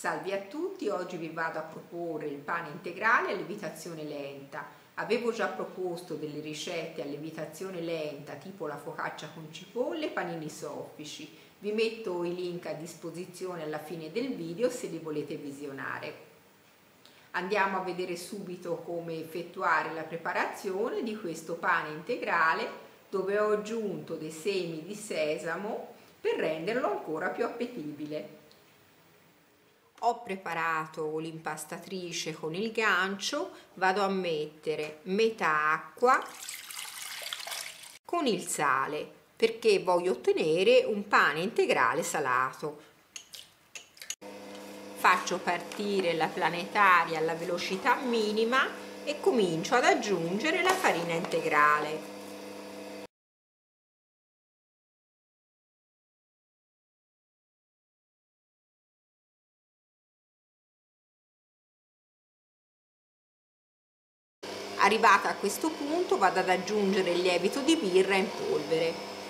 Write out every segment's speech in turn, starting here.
Salve a tutti, oggi vi vado a proporre il pane integrale a lievitazione lenta. Avevo già proposto delle ricette a lievitazione lenta tipo la focaccia con cipolle e panini soffici. Vi metto i link a disposizione alla fine del video se li volete visionare. Andiamo a vedere subito come effettuare la preparazione di questo pane integrale, dove ho aggiunto dei semi di sesamo per renderlo ancora più appetibile. Ho preparato l'impastatrice con il gancio, vado a mettere metà acqua con il sale perché voglio ottenere un pane integrale salato. Faccio partire la planetaria alla velocità minima e comincio ad aggiungere la farina integrale. Arrivata a questo punto vado ad aggiungere il lievito di birra in polvere.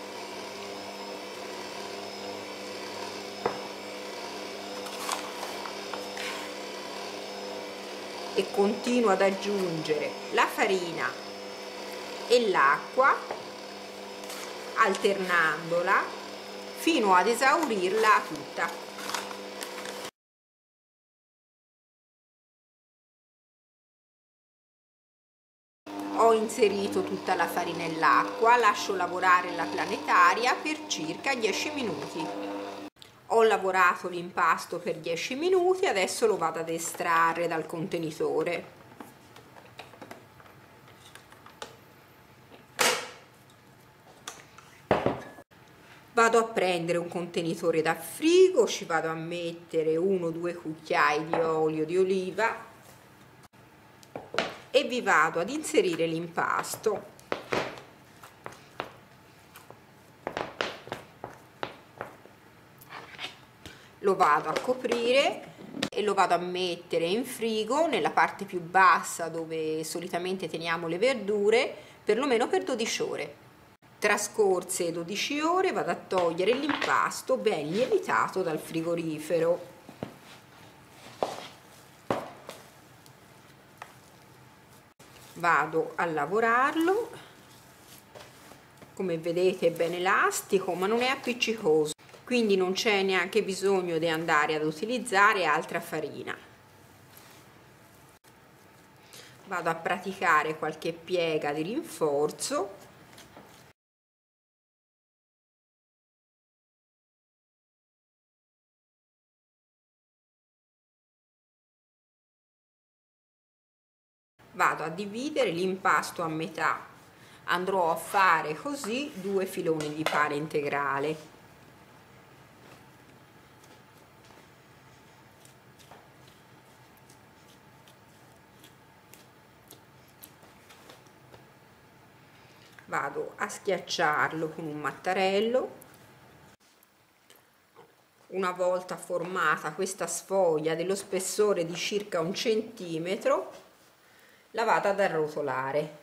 E continuo ad aggiungere la farina e l'acqua alternandola fino ad esaurirla tutta. Ho inserito tutta la farina e l'acqua, lascio lavorare la planetaria per circa 10 minuti. Ho lavorato l'impasto per 10 minuti, adesso lo vado ad estrarre dal contenitore. Vado a prendere un contenitore da frigo, ci vado a mettere 1-2 cucchiai di olio di oliva e vi vado ad inserire l'impasto. Lo vado a coprire e lo vado a mettere in frigo nella parte più bassa dove solitamente teniamo le verdure, perlomeno per 12 ore. Trascorse 12 ore vado a togliere l'impasto ben lievitato dal frigorifero. Vado a lavorarlo, come vedete è ben elastico ma non è appiccicoso, quindi non c'è neanche bisogno di andare ad utilizzare altra farina. Vado a praticare qualche piega di rinforzo. Vado a dividere l'impasto a metà, andrò a fare così 2 filoni di pane integrale. Vado a schiacciarlo con un mattarello. Una volta formata questa sfoglia dello spessore di circa 1 centimetro, la vado ad arrotolare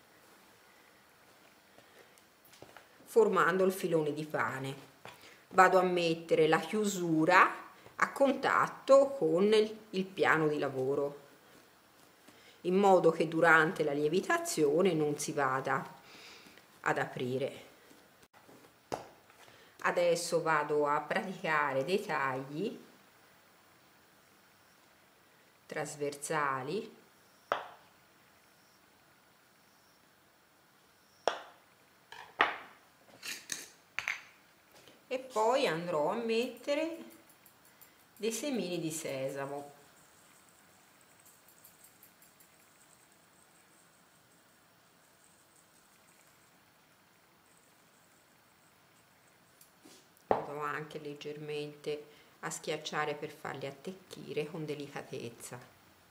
formando il filone di pane. Vado a mettere la chiusura a contatto con il piano di lavoro in modo che durante la lievitazione non si vada ad aprire. Adesso vado a praticare dei tagli trasversali e poi andrò a mettere dei semini di sesamo. Vado anche leggermente a schiacciare per farli attecchire con delicatezza.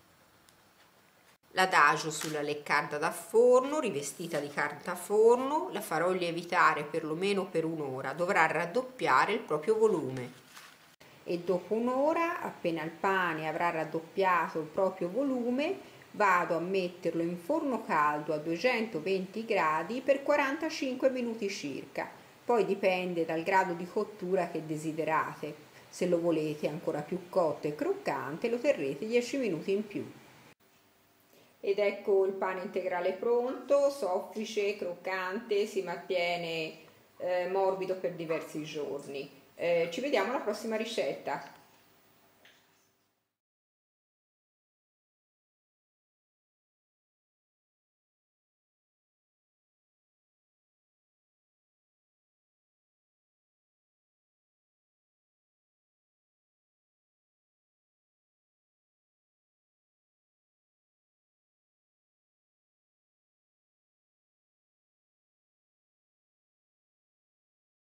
L'adagio sulla leccarda da forno, rivestita di carta forno, la farò lievitare perlomeno per un'ora, dovrà raddoppiare il proprio volume. E dopo un'ora, appena il pane avrà raddoppiato il proprio volume, vado a metterlo in forno caldo a 220 gradi per 45 minuti circa. Poi dipende dal grado di cottura che desiderate. Se lo volete ancora più cotto e croccante lo terrete 10 minuti in più. Ed ecco il pane integrale pronto, soffice, croccante, si mantiene morbido per diversi giorni. Ci vediamo alla prossima ricetta.